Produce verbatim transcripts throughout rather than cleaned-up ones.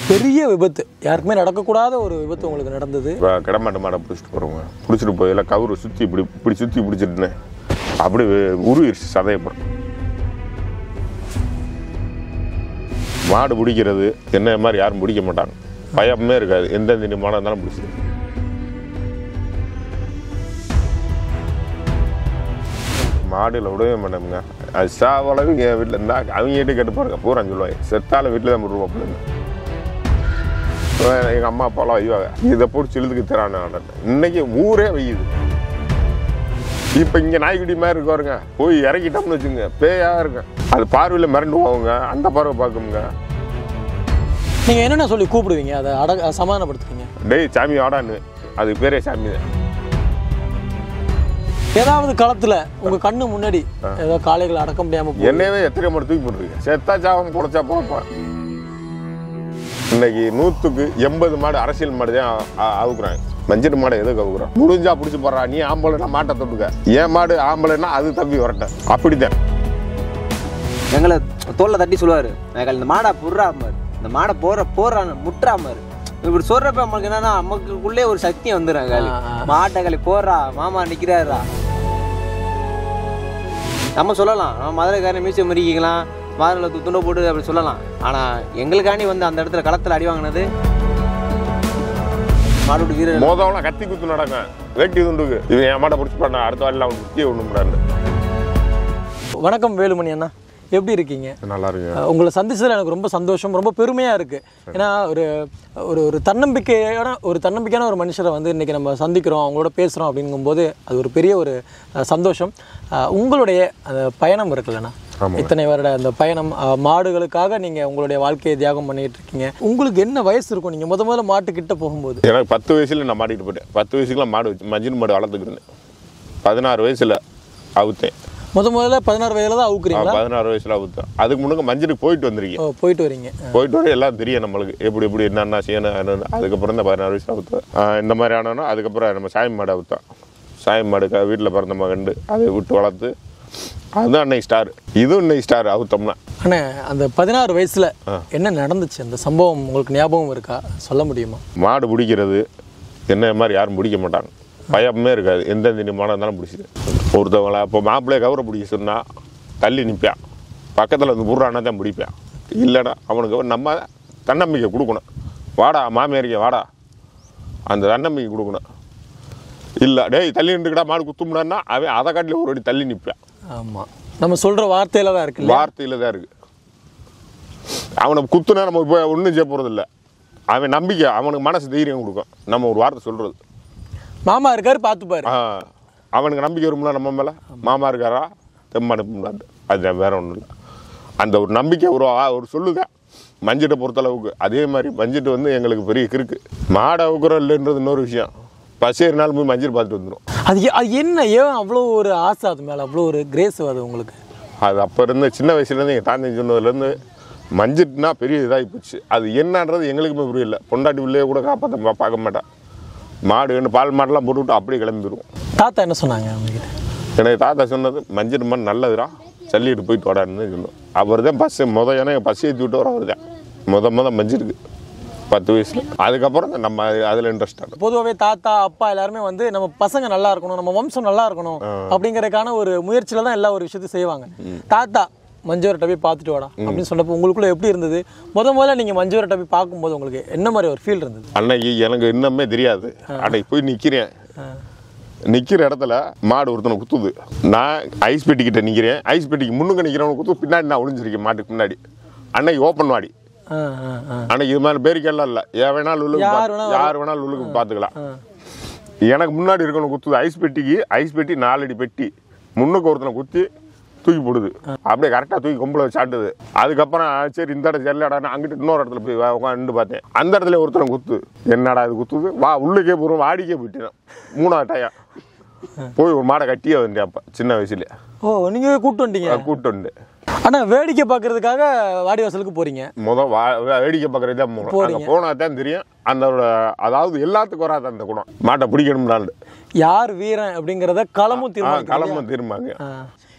பெரிய விபத்து, யாருக்குமே நடக்கக்கூடாத ஒரு விபத்து உங்களுக்கு நடந்தது. கிடமாட்ட மாடை பிடிச்சிட்டு போகிறவங்க பிடிச்சிட்டு போயில கவுரு சுற்றி இப்படி இப்படி சுற்றி பிடிச்சிட்டுனேன் அப்படி உருவிடுச்சு சதையப்படும். மாடு பிடிக்கிறது என்ன மாதிரி யாரும் பிடிக்க மாட்டாங்க, பயமே இருக்காது. எந்த திண்டி மாடாக இருந்தாலும் பிடிச்சிது. மாடுல விடவே மாட்டோமுங்க. அது சாவளவு என் வீட்டில் இருந்தால் அவங்க கிட்டே கேட்டு பாருங்க, பூரா சொல்லுவாங்க செத்தால வீட்டில் தான் விடுவோம் அப்படின்னு. எங்கள் அம்மா அப்பாலாம் வைவாங்க, இதை போட்டு சிலுதுக்கு தரான. இன்னைக்கு ஊரே வையுது. இப்போ இங்கே நாய்க்குட்டி மாதிரி இருக்காருங்க, போய் இறக்கிட்டோம்னு வச்சுங்க பேயாக இருக்கும். அது பார்வையில் மிரண்டு போவாங்க, அந்த பார்வை பார்க்குங்க. நீங்கள் என்னென்ன சொல்லி கூப்பிடுவீங்க, அதை அட சமாதானப்படுத்துவீங்க? டேய் சாமி ஆடான்னு, அது பேரே சாமி தான். ஏதாவது காலத்தில் உங்கள் கண்ணு முன்னாடி ஏதோ காளைகளை அடக்க முடியாமல் என்னவே எத்தனை மாடு தூக்கி போட்டுருக்கீங்க, செத்தா சாவம் பொழைச்சா போப்பேன். இன்னைக்கு நூற்றுக்கு எண்பது மாடு அரசியல் மாடு தான் அவுக்குறாங்க. மஞ்சள் மாடை எதுக்கு அவுக்குறோம்? முடிஞ்சா பிடிச்சி போடுறா, நீ ஆம்பளைன்னா மாட்டை தொட்டுக்க, ஏன் மாடு ஆம்பளைன்னா அது தம்பி வரட்ட. அப்படித்தான் எங்களை தோல்ல தட்டி சொல்லுவார், இந்த மாடை புடுறாமாரு, இந்த மாடை போடுற போடுறான்னு முட்டுறாமாரு. இப்படி சொல்றப்ப நமக்கு என்னன்னா நமக்குள்ளே ஒரு சக்தி வந்துடுறாங்க. மாட்டைகளை போடுறா, மாமா நிற்கிறாரா. நம்ம சொல்லலாம், நம்ம மதுரைக்காரன் மியூசியம் மறிக்கலாம், மாதுளை துண்டை போட்டு அப்படி சொல்லலாம். ஆனால் எங்களுக்காண்டி வந்து அந்த இடத்துல களத்தில் அடி வாங்கினது மாடு வீரர். மோதவெல்லாம் கத்தி குத்து நடக்க வேட்டி துண்டுக்கு இவன் என் மாட்டை பிடிச்சி பண்ண அடுத்த வாரில் அவனுக்கு முக்கிய ஒன்று முடியாது. வணக்கம் வேலுமணி அண்ணா, எப்படி இருக்கீங்க? நல்லா இருக்கு. உங்களை சந்திச்சதில் எனக்கு ரொம்ப சந்தோஷம், ரொம்ப பெருமையாக இருக்குது. ஏன்னா ஒரு ஒரு ஒரு தன்னம்பிக்கையான ஒரு தன்னம்பிக்கையான ஒரு மனுஷரை வந்து இன்றைக்கி நம்ம சந்திக்கிறோம், அவங்களோட பேசுகிறோம் அப்படிங்கும்போது அது ஒரு பெரிய ஒரு சந்தோஷம். உங்களுடைய அந்த பயணம் இருக்குல்லண்ணா, இத்தனை வருட அந்த பயணம், மாடுகளுக்காக நீங்கள் உங்களுடைய வாழ்க்கையை தியாகம் பண்ணிகிட்டு இருக்கீங்க. உங்களுக்கு என்ன வயசு இருக்கும் நீங்கள் முத முதல்ல மாட்டுக்கிட்ட போகும்போது? எனக்கு பத்து வயசுல நான் மாட்டிகிட்டு போயிட்டேன். பத்து வயசுக்குலாம் மாடு வச்சு மஞ்சள் மாடு வளர்த்துக்கிருந்தேன். பதினாறு வயசில் அவுத்தேன். முத முதல்ல பதினாறு வயதில் தான் அவுக்குறீங்களா? பதினாறு வயசில் அவுத்தேன். அதுக்கு முன்னாடி மஞ்சளுக்கு போயிட்டு வந்திருக்கீங்க. போயிட்டு வரீங்க. போயிட்டு வர எல்லாம் தெரியும் நம்மளுக்கு, எப்படி எப்படி என்னென்ன செய்யணும். அதுக்கப்புறம் தான் பதினாறு வயசில் அவுத்தேன். இந்த மாதிரி ஆனோன்னா அதுக்கப்புறம் நம்ம சாமி மாடு அவுத்தோம். சாமி மாடுக்கா வீட்டில் பிறந்த மகண்டு அதை விட்டு வளர்த்து அதுதான் அன்னைக்கு ஸ்டார். இதுவும் இன்னைக்கு ஸ்டார் அவுத்தோம்னா. ஆனால் அந்த பதினாறு வயசில் என்ன நடந்துச்சு, அந்த சம்பவம் உங்களுக்கு ஞாபகம் இருக்கா, சொல்ல முடியுமா? மாடு பிடிக்கிறது என்ன மாதிரி யாரும் பிடிக்க மாட்டாங்க, பயமே இருக்காது. எந்த திண்டி மாடாக இருந்தாலும் பிடிச்சிது. ஒருத்தவங்கள இப்போ மாப்பிள்ளையை கவரை பிடிக்க சொன்னால் தள்ளி நிற்பான், பக்கத்தில் வந்து புறானா தான் பிடிப்பான். இல்லைன்னா அவனுக்கு நம்ம தன்னம்பிக்கை கொடுக்கணும். வாடா மாமியாரிக்க வாடா, அந்த தன்னம்பிக்கை கொடுக்கணும். இல்லை டேய் தள்ளி நின்றுக்கிட்டா மாடு குத்துமுடான்னா அவன் அதை காட்டில் ஒரு அடி தள்ளி நிற்பான். ஆமாம், நம்ம சொல்கிற வார்த்தையில் தான் இருக்குது, வார்த்தையில் தான் இருக்குது. அவனை குத்துனா நம்ம போய் ஒன்றும் செய்ய போகிறது இல்லை. அவன் நம்பிக்கை, அவனுக்கு மனசு தைரியம் கொடுக்கும். நம்ம ஒரு வார்த்தை சொல்கிறது, மாமா இருக்காரு பார்த்துப்பாரு, அவனுக்கு நம்பிக்கை வரும்ல நம்ம மேலே. மாமா இருக்காரா தெம்ம அனுப்பும்லான்ட்டு, அது வேற ஒன்றும் இல்லை. அந்த ஒரு நம்பிக்கை ஒரு ஒரு சொல்லுதான் மஞ்சிட்டை பொறுத்தளவுக்கு. அதே மாதிரி மஞ்சிட்டு வந்து எங்களுக்கு பெரிய கிருக்கு. மாடை அவுக்குறோம் இல்லைன்றது இன்னொரு விஷயம். பசேறு நாள் போய் மஞ்சள் பார்த்துட்டு வந்துடும். அது அது என்ன ஏன் அவ்வளோ ஒரு ஆசை, அது மேலே அவ்வளோ ஒரு கிரேஸ் அது உங்களுக்கு? அது அப்போ இருந்து சின்ன வயசுலேருந்து எங்கள் தாந்தி சொன்னதுலேருந்து மஞ்சிட்டுனா பெரிய இதாகி போச்சு. அது என்னன்றது எங்களுக்குமே புரியல. பொண்டாட்டி பிள்ளைய கூட காப்பாற்ற பார்க்க மாட்டான். மாடு வேணும் பால் மாடெல்லாம் போட்டுவிட்டு அப்படியே கிளம்பிடுவோம். தாத்தா என்ன சொன்னாங்க அவங்ககிட்ட? எனக்கு தாத்தா சொன்னது மஞ்சள் மண் நல்லதுடா, சல்லிட்டு போயிட்டு வாடான்னு சொன்னோம். அவர் தான் பஸ் முத ஏன்னா பஸ் ஏற்றி விட்டவர் அவர் தான் முத முத மஞ்சிருக்கு பத்து வயசுல. அதுக்கப்புறம் நம்ம அதில் இன்ட்ரெஸ்ட் ஆகும். பொதுவாகவே தாத்தா அப்பா எல்லாருமே வந்து நம்ம பசங்க நல்லா இருக்கணும், நம்ம வம்சம் நல்லா இருக்கணும் அப்படிங்கறதுக்கான ஒரு முயற்சியில தான் எல்லா ஒரு விஷயத்தையும் செய்வாங்க. தாத்தா மஞ்சூர்கிட்ட போய் பார்த்துட்டு வாடா அப்படின்னு சொன்னப்போ உங்களுக்குள்ள எப்படி இருந்தது? முத முதல்ல நீங்கள் மஞ்சூர்கிட்ட போய் பார்க்கும்போது உங்களுக்கு என்ன மாதிரி ஒரு ஃபீல் இருந்தது? அன்னைக்கு எனக்கு இன்னமே தெரியாது. அன்னைக்கு போய் நிற்கிறேன், நிற்கிற இடத்துல மாடு ஒருத்தனை குத்துது. நான் ஐஸ் பெட்டிக்கிட்ட நிற்கிறேன், ஐஸ் பெட்டிக்கு முன்னுக்கு நிற்கிறவனை குத்து பின்னாடி நான் ஒளிஞ்சிருக்கேன் மாட்டுக்கு முன்னாடி. அன்னைக்கு ஓப்பன் மாடி. அன்னைக்கு இது மாதிரி பேரிக்கெல்லாம் இல்லை, ஏன் வேணாலும் உள்ளுக்கு யார் வேணாலும் உள்ளுக்கு பார்த்துக்கலாம். எனக்கு முன்னாடி இருக்கணும் குத்துது ஐஸ் பெட்டிக்கு. ஐஸ் பெட்டி நாலடி பெட்டி, முன்னுக்கு ஒருத்தனை குத்தி தூக்கி போடுது. அப்படியே கரெக்டாக தூக்கி கொம்பில் சாட்டுது. அதுக்கப்புறம் சரி இந்த இடத்துல செல்லாடான்னு அங்கிட்டு இன்னொரு இடத்துல போய் உட்காந்து பார்த்தேன். அந்த இடத்துல ஒருத்தனை குத்து. என்னடா இது குத்துது, வா உள்ளுக்கே போகிறோம், வாடிக்கே போயிட்டேன். மூணாவது டயம் போய் ஒரு மாடை கட்டியே வந்தேன் அப்போ சின்ன வயசுல. ஓ, நீங்கள் கூப்பிட்டு வந்துட்டீங்க? கூப்பிட்டு வந்து. ஆனால் வேடிக்கை பார்க்கறதுக்காக வாடி வாசலுக்கு போறீங்க? முதல் வேடிக்கை பார்க்கறது தான் போனோம். போனா தான் தெரியும் அந்த அதாவது எல்லாத்துக்கும் வராது அந்த குணம். மாட்டை பிடிக்கணும்னாலும் யார் வீரன் அப்படிங்கிறத களமும் தீர்மானம் களமும் தீர்மாங்க.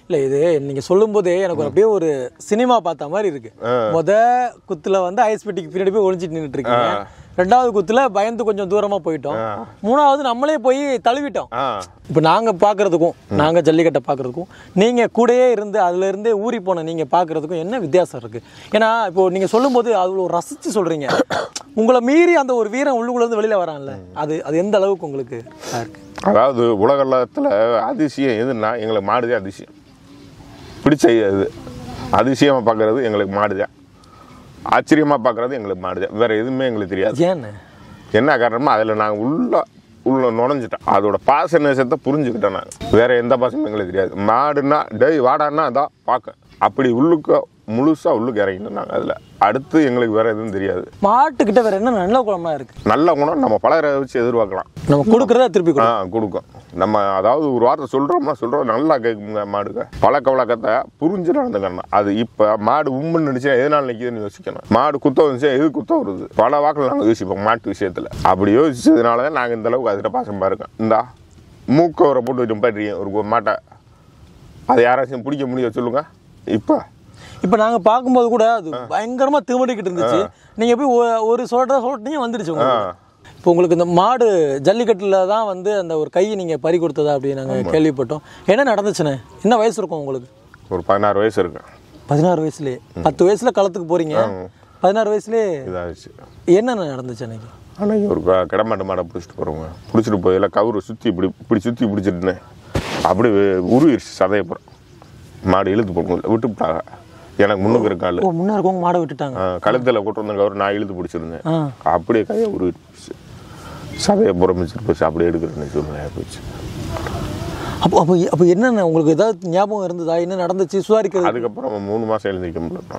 இல்லை இது நீங்கள் சொல்லும் போதே எனக்கு அப்படியே ஒரு சினிமா பார்த்த மாதிரி இருக்கு. முத குத்துல வந்து ஐஸ் பெட்டிக்கு பின்னாடி போய் ஒளிஞ்சிட்டு நின்றுட்டு இருக்கீங்க. ரெண்டாவது குத்துல பயந்து கொஞ்சம் தூரமா போயிட்டோம். மூணாவது நம்மளே போய் தழுவிட்டோம். இப்போ நாங்க பாக்குறதுக்கும் நாங்க ஜல்லிக்கட்டை பாக்குறதுக்கும் நீங்க கூடயே இருந்து அதுல இருந்தே ஊறி போன நீங்க பாக்குறதுக்கும் என்ன வித்தியாசம் இருக்கு? ஏன்னா இப்போ நீங்க சொல்லும் போது அவ்வளோ ரசிச்சு சொல்றீங்க. உங்களை மீறி அந்த ஒரு வீரன் உள்ளுக்குள்ள இருந்து வெளியில வரான்ல, அது அது எந்த அளவுக்கு உங்களுக்கு இருக்கு? அதாவது உலகத்தில் அதிசயம் எதுன்னா எங்களுக்கு மாடுதே அதிசயம். பிடிச்ச இது அதிசயமாக பார்க்கறது எங்களுக்கு மாடுதான். ஆச்சரியமாக பார்க்குறது எங்களுக்கு மாடுதான். வேறு எதுவுமே எங்களுக்கு தெரியாது. ஏன்னு என்ன காரணமா அதில் நாங்கள் உள்ள உள்ள நுழைஞ்சிட்டோம். அதோட பாச நேசத்தை புரிஞ்சுக்கிட்டோம். நாங்கள் வேறு எந்த பாசமும் எங்களுக்கு தெரியாது. மாடுன்னா டெய் வாடான்னா அதான் பார்க்க அப்படி உள்ளுக்க முழுசாக உள்ளுக்கு இறங்கிட்டோம் நாங்கள். அதில் அடுத்து எங்களுக்கு வேறு எதுவும் தெரியாது. மாட்டுக்கிட்ட வேறு என்ன நல்ல குணமாக இருக்குது? நல்ல குணம் நம்ம பழகிற வச்சு எதிர்பார்க்கலாம். நம்ம கொடுக்குறதா திருப்பி ஆ கொடுக்கும். நம்ம அதாவது ஒரு வார்த்தை சொல்கிறோம்னா சொல்கிறோம் நல்லா கேட்குங்க. மாடுங்க பழக்க வழக்கத்தை புரிஞ்சு நடந்துக்கணும். அது இப்போ மாடு உம்முன்னு நினச்சா எதனால நிற்கிதுன்னு யோசிக்கணும். மாடு குத்த வந்துச்சா எது குத்த வருது பல வாக்கில் நாங்கள் யோசிப்போம் மாட்டு விஷயத்தில். அப்படி யோசிச்சதுனால தான் நாங்கள் இந்த அளவுக்கு அதில் பாசமாக இருக்கோம். இந்தா மூக்க ஒரு போட்டு நிப்பாட்டுறீங்க ஒரு மாட்டை, அதை யாராச்சும் பிடிக்க முடியும் சொல்லுங்க? இப்போ இப்போ நாங்கள் பார்க்கும்போது கூட அது பயங்கரமாக திமிடிக்கிட்டு இருந்துச்சு. நீங்கள் போய் ஒரு சொல்கிற சொல்லிட்டீங்க வந்துடுச்சு உங்களுக்கு. இப்போ உங்களுக்கு இந்த மாடு ஜல்லிக்கட்டில் தான் வந்து அந்த ஒரு கையை நீங்கள் பறி கொடுத்ததா அப்படி நாங்கள் கேள்விப்பட்டோம். என்ன நடந்துச்சுண்ணே? என்ன வயசு இருக்கும் உங்களுக்கு? ஒரு பதினாறு வயசு இருக்கு. பதினாறு வயசுலேயே பத்து வயசில் களத்துக்கு போகிறீங்க. பதினாறு வயசுலேயே இதாகிடுச்சு. என்னென்ன நடந்துச்சு அன்னைக்கு? அன்னைக்கு ஒரு கிடமாட்டு மாடை பிடிச்சிட்டு போகிறவங்க பிடிச்சிட்டு போயில கவுரு சுற்றி இப்படி இப்படி சுற்றி பிடிச்சிட்டுனேன் அப்படி உருவிடுச்சு சதையப்புறம். மாடு இழுத்து போக விட்டுவிட்டாங்க. எனக்கு முன்னுக்கு இருக்காள் முன்னே இருக்கவங்க மாடை விட்டுட்டாங்க. கழுத்தில் கூட்டு வந்த கவுரு நான் இழுத்து பிடிச்சிருந்தேன். அப்படியே கையை உருவிட்டு போச்சு. சதையை புறமிச்சிட்டு போச்சு. அப்படியே எடுக்கிறேன்னு சூழ்நிலையாக போச்சு. அப்போ அப்போ அப்போ என்னென்ன உங்களுக்கு ஏதாவது ஞாபகம் இருந்ததா? என்ன நடந்துச்சு சுதாரிக்கிறது? அதுக்கப்புறம் மூணு மாதம் எழுந்திரிக்க முடியல.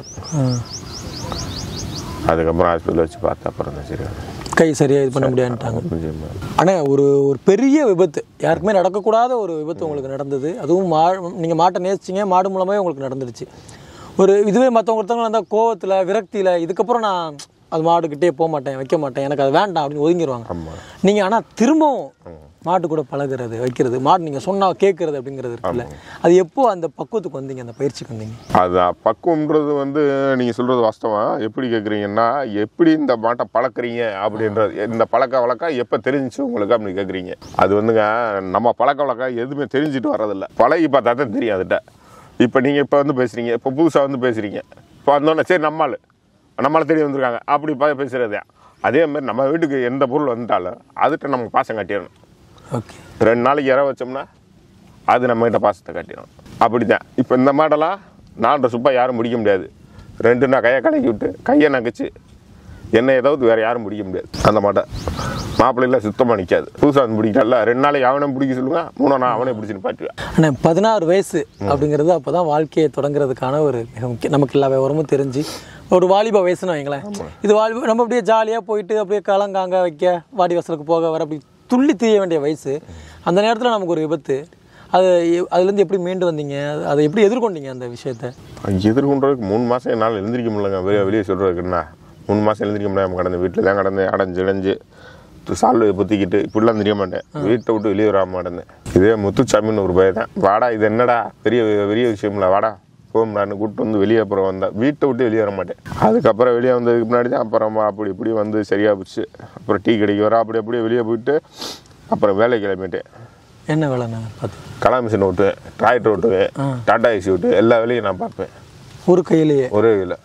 அதுக்கப்புறம் ஹாஸ்பிட்டலில் வச்சு பார்த்தா அப்புறம் தான் சரி கை சரியாக இது பண்ண முடியாதுட்டாங்க. ஆனால் ஒரு ஒரு பெரிய விபத்து, யாருக்குமே நடக்கக்கூடாத ஒரு விபத்து உங்களுக்கு நடந்தது. அதுவும் மா நீங்கள் மாட்டை நேசிச்சிங்க, மாடு மூலமாகவே உங்களுக்கு நடந்துடுச்சு. ஒரு இதுவே மற்றவங்க ஒருத்தவங்க இருந்தால் கோவத்தில் விரக்தியில் இதுக்கப்புறம் நான் அது மாடுக்கிட்டே போக மாட்டேன் வைக்க மாட்டேன் எனக்கு அது வேண்டாம் அப்படின்னு ஒதுங்கிடுவாங்க. நீங்கள் ஆனால் திரும்பவும் மாட்டு கூட பழகிறது வைக்கிறது மாடு நீங்கள் சொன்னால் கேட்குறது அப்படிங்கிறது இருக்குல்ல, அது எப்போ அந்த பக்குவத்துக்கு வந்தீங்க, அந்த பயிற்சிக்கு வந்தீங்க? அது பக்குவம்ன்றது வந்து நீங்கள் சொல்கிறது வாஸ்தவம். எப்படி கேட்குறீங்கன்னா எப்படி இந்த மாட்டை பழக்கிறீங்க அப்படின்றது, இந்த பழக்க வழக்கம் எப்போ தெரிஞ்சிச்சு உங்களுக்கு அப்படின்னு கேட்குறீங்க. அது வந்துங்க நம்ம பழக்க வழக்கம் எதுவுமே தெரிஞ்சுட்டு வர்றதில்ல. பழகி பார்த்தா தான் தெரியும் அதுகிட்ட. இப்போ நீங்கள் இப்போ வந்து பேசுகிறீங்க, இப்போ புதுசாக வந்து பேசுகிறீங்க, இப்போ வந்தோடனே சரி நம்மால் நம்மளை தேடி வந்திருக்காங்க அப்படி பேசுகிறதே. அதே மாதிரி நம்ம வீட்டுக்கு எந்த பொருள் வந்துட்டாலும் அதுகிட்ட நம்ம பாசம் காட்டிடணும். ஓகே, ரெண்டு நாளைக்கு இற வச்சோம்னா அது நம்மகிட்ட பாசத்தை காட்டிடும். அப்படி தான் இப்போ இந்த மாடெல்லாம் நாலரை சுப்பா யாரும் முடிக்க முடியாது. ரெண்டு நான் கையை கலக்கி விட்டு கையை நகைச்சு என்ன ஏதாவது வேறு யாரும் பிடிக்க முடியாது. அந்த மாட்டை மாப்பிள்ளையில் சுத்தமாக நிற்காது. புதுசாக வந்து பிடிக்கல ரெண்டு நாளைக்கு அவனை பிடிக்க சொல்லுங்க, மூணு நான் அவனே பிடிச்சின்னு பாட்டுவேன். ஆனால் பதினாறு வயசு அப்படிங்கிறது அப்போ தான் வாழ்க்கையை தொடங்குறதுக்கான ஒரு நமக்கு எல்லா விவரமும் தெரிஞ்சு ஒரு வாலிப வயசுன்னு வைங்களேன். இது வாலிப நம்ம அப்படியே ஜாலியாக போயிட்டு அப்படியே கலங்காங்க வைக்க வாடி வாசலுக்கு போக வர அப்படி துள்ளி திரிய வேண்டிய வயசு. அந்த நேரத்தில் நமக்கு ஒரு விபத்து. அது அதுலேருந்து எப்படி மீண்டு வந்தீங்க? அதை எப்படி எதிர்கொண்டீங்க அந்த விஷயத்தை? எதிர்கொண்டதுக்கு மூணு மாதம் என்னால் எழுந்திரிக்க முடியலங்க. வெளியே வெளியே சொல்கிறதுக்குன்னா மூணு மாதம் எழுந்திரிக்க முடியாமல் கடந்த வீட்டில் தான் கடந்து அடைஞ்சு அடைஞ்சு சால்வை புத்திக்கிட்டு இப்படிலாம் தெரிய மாட்டேன். வீட்டை விட்டு வெளியே வராமல் நடந்தேன். இதே முத்துச்சாமின்னு ஒரு பய தான், வாடா இது என்னடா பெரிய பெரிய விஷயம்ல வாடா போகும்டான்னு கூப்பிட்டு வந்து வெளியே அப்புறம் வந்தேன். வீட்டை விட்டு வெளியே வர மாட்டேன். அதுக்கப்புறம் வெளியே வந்ததுக்கு முன்னாடி தான் அப்புறம் அப்படி இப்படி வந்து சரியாக போச்சு. அப்புறம் டீ கடைக்கு வர அப்படி அப்படியே வெளியே போயிட்டு அப்புறம் வேலை கிளம்பிட்டேன். என்ன வேலைண்ணா? பார்த்து கலா மிஷின் ஓட்டுவேன், டிராக்டர் ஓட்டுவேன், டாடா ஏசி ஓட்டுவேன், எல்லா வேலையும் நான் பார்ப்பேன் ஒரு கையிலேயே ஒரே கையில்.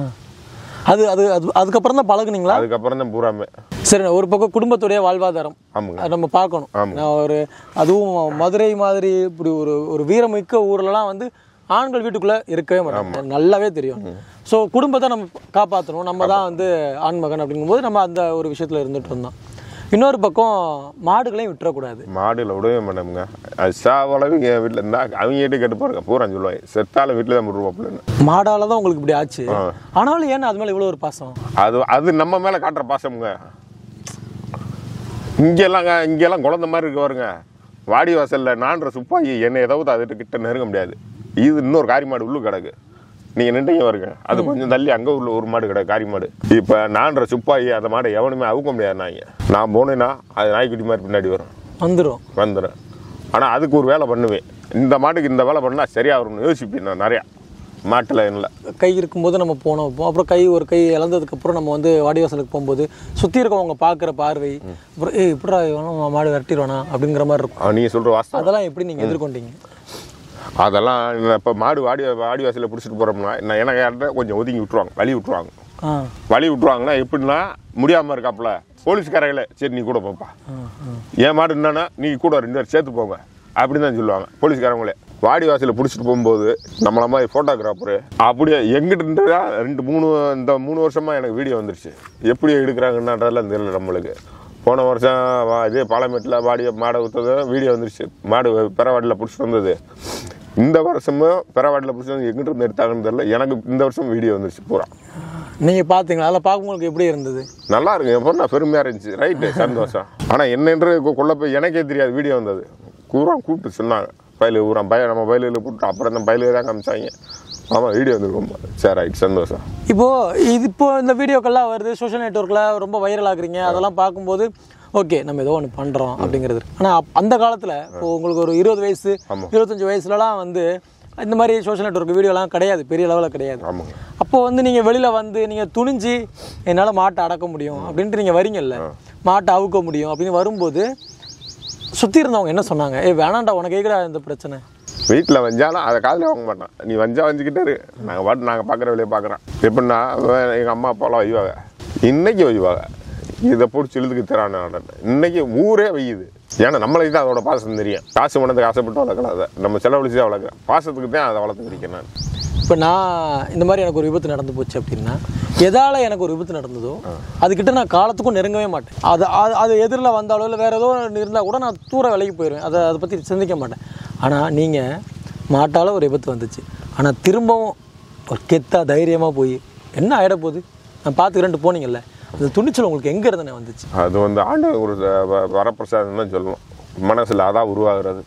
அது அது அது அதுக்கப்புறம் தான் பழகுனீங்களா? அதுக்கப்புறம் தான் பூராமே. சரி, ஒரு பக்கம் குடும்பத்துடைய வாழ்வாதாரம் நம்ம பார்க்கணும். ஒரு அதுவும் மதுரை மாதிரி இப்படி ஒரு ஒரு வீரமிக்க ஊர்லலாம் வந்து ஆண்கள் வீட்டுக்குள்ளே இருக்கவே மாட்டாங்க, நல்லாவே தெரியும். ஸோ குடும்பத்தை நம்ம காப்பாற்றணும், நம்ம தான் வந்து ஆண்மகன் அப்படிங்கும்போது நம்ம அந்த ஒரு விஷயத்தில் இருந்துட்டு இருந்தோம். இன்னொரு பக்கம் மாடுகளையும் விட்டுறக்கூடாது. மாடுகளை விடவே மாட்டோமுங்க. அது சாவளவு என் வீட்டில் இருந்தால் அவங்க கிட்டே கேட்டு பாருங்க, பூரா சொல்லுவாங்க செத்தாலும் வீட்டில் தான் விடுவோம். மாடால தான் உங்களுக்கு இப்படி ஆச்சு. ஆனாலும் ஏன்னா அது மேலே இவ்வளோ ஒரு பாசம்? அது அது நம்ம மேலே காட்டுற பாசமுங்க. இங்கெல்லாம் இங்கெல்லாம் குழந்த மாதிரி இருக்க பாருங்க, வாடி வாசலில் நான்ற சுப்பாயி என்னை ஏதாவது அதுகிட்ட கிட்ட நெருங்க முடியாது. இது இன்னொரு காரி மாடு உள்ளு கிடக்கு, நீங்கள் நின்றுங்க வருங்க, அது கொஞ்சம் தள்ளி அங்கே உள்ள ஒரு மாடு கிடக்கு காரி மாடு. இப்போ நான்ற சுப்பாயி அந்த மாடை எவனுமே அவுக்க முடியாது. நாய்ங்க நான் போனேன்னா அது நாய்க்குட்டி மாதிரி பின்னாடி வரும், வந்துடும் வந்துடும். ஆனால் அதுக்கு ஒரு வேலை பண்ணுவேன். இந்த மாட்டுக்கு இந்த வேலை பண்ணால் சரியாக வரும்னு யோசிப்பேன் நான் நிறையா மாட்டில் இல்லை. கை இருக்கும்போது நம்ம போனோம் வைப்போம், அப்புறம் கை ஒரு கை இழந்ததுக்கப்புறம் நம்ம வந்து வாடிவாசலுக்கு போகும்போது சுற்றி இருக்கவங்க பார்க்குற பார்வை அப்புறம் ஏ இப்படா மாடு விரட்டிடுவானா அப்படிங்கிற மாதிரி இருக்கும். நீங்கள் சொல்கிற வாஸ்தவம். அதெல்லாம் எப்படி நீங்கள் எதிர்கொண்டீங்க? அதெல்லாம் இப்போ மாடு வாடி வாடி வாசலில் பிடிச்சிட்டு போகிறோம்னா நான் எனக்கு யார்கிட்ட கொஞ்சம் ஒதுங்கி விட்டுருவாங்க, வழி விட்டுருவாங்க. வழி விட்டுருவாங்கன்னா எப்படின்னா முடியாமல் இருக்காப்புல போலீஸ்காரங்களே சரி நீ கூட போப்பா, என் மாடு என்னன்னா நீ கூட ரெண்டு பேர் சேர்த்து போங்க அப்படின்னு தான் சொல்லுவாங்க போலீஸ்காரங்களே. வாடி வாசலில் பிடிச்சிட்டு போகும்போது நம்மள மாதிரி ஃபோட்டோகிராஃபரு அப்படியே எங்கிட்ட ரெண்டு மூணு இந்த மூணு வருஷமாக எனக்கு வீடியோ வந்துருச்சு. எப்படி எடுக்கிறாங்கன்றதெல்லாம் தெரியல நம்மளுக்கு. போன வருஷம் வா இதே பாலமேட்டில் வாடி மாடை ஊற்றது வீடியோ வந்துருச்சு, மாடு பெறவாடியில் பிடிச்சிட்டு வந்தது. இந்த வருஷமும் பெறவாடியில் பிடிச்சி வந்து எங்கிட்ட இருந்து எடுத்தாங்கன்னு தெரியல, எனக்கு இந்த வருஷம் வீடியோ வந்துருச்சு பூரா. நீங்கள் பார்த்தீங்களா? அதில் பார்க்கும்போது எப்படி இருந்தது? நல்லா இருக்கு, என் பொண்ணு பெருமையாக இருந்துச்சு. ரைட்டு, சந்தோஷம். ஆனால் என்னென்று கொள்ள போய் எனக்கே தெரியாது வீடியோ வந்தது. கூறா கூப்பிட்டு சொன்னாங்க பயிலு ஊரா பய நம்ம பயிலில் கூப்பிட்டு அப்புறம் தான் பயிலு தான் காமிச்சாங்க. ஆமாம் வீடியோ வந்துருக்கோம். சரி ரைட், சந்தோஷம். இப்போது இது இப்போ இந்த வீடியோக்கெல்லாம் வருது, சோஷியல் நெட்ஒர்க்கில் ரொம்ப வைரல் ஆகுறீங்க, அதெல்லாம் பார்க்கும்போது ஓகே நம்ம ஏதோ ஒன்று பண்ணுறோம் அப்படிங்கிறது. ஆனால் அந்த காலத்தில் இப்போ உங்களுக்கு ஒரு இருபது வயசு இருபத்தஞ்சி வயசுலலாம் வந்து இந்த மாதிரி சோஷியல் நெட்ஒர்க் வீடியோலாம் கிடையாது, பெரிய லெவலில் கிடையாது. அப்போது வந்து நீங்கள் வெளியில் வந்து நீங்கள் துணிஞ்சு என்னால் மாட்டை அடக்க முடியும் அப்படின்ட்டு நீங்கள் வரீங்கல்ல, மாட்டை அவுக்க முடியும் அப்படின்னு வரும்போது சுற்றி இருந்தவங்க என்ன சொன்னாங்க? ஏ வேணாண்டா உனக்கு கேட்குறா இந்த பிரச்சனை. வீட்டில் வந்தாலும் அதை காதில் வாங்க மாட்டான். நீ வஞ்சா வஞ்சிக்கிட்டே இரு, நாங்கள் பாட்டு நாங்கள் பார்க்குற வேலையை பார்க்குறோம். எப்படின்னா எங்கள் அம்மா அப்பாலாம் வைவாங்க, இன்னைக்கு வைவாங்க இதை பிடிச்சி இழுதுக்கு தரான இன்னைக்கு ஊரே வையுது. ஏன்னா நம்மளுக்கு தான் அதோட பாசம் தெரியும். காசு மனத்துக்கு ஆசைப்பட்டு வளர்க்கலாம், அதை நம்ம செலவழிச்சு தான் வளர்க்குறேன். பாசத்துக்கு தான் அதை வளர்த்துக்கிறேன் நான். இப்போ நான் இந்த மாதிரி எனக்கு ஒரு விபத்து நடந்து போச்சு அப்படின்னா எதால் எனக்கு ஒரு விபத்து நடந்ததோ அதுக்கிட்ட நான் காலத்துக்கும் நெருங்கவே மாட்டேன். அது அது அது எதிரில் வந்தாலோ இல்லை வேறு ஏதோ இருந்தால் கூட நான் தூர விலைக்கு போயிடுவேன், அதை அதை பற்றி சிந்திக்க மாட்டேன். ஆனால் நீங்கள் மாட்டால் ஒரு விபத்து வந்துச்சு, ஆனால் திரும்பவும் ஒரு கெத்தா தைரியமாக போய் என்ன ஆகிட போகுது நான் பார்த்துக்கிறேன்ட்டு போனீங்கல்ல, அந்த துணிச்சல் உங்களுக்கு எங்கே இருந்தே வந்துச்சு? அது வந்து ஆண்டு ஒரு வரப்பிரசாதம் தான் சொல்லணும். மனசில் அதான் உருவாகிறது.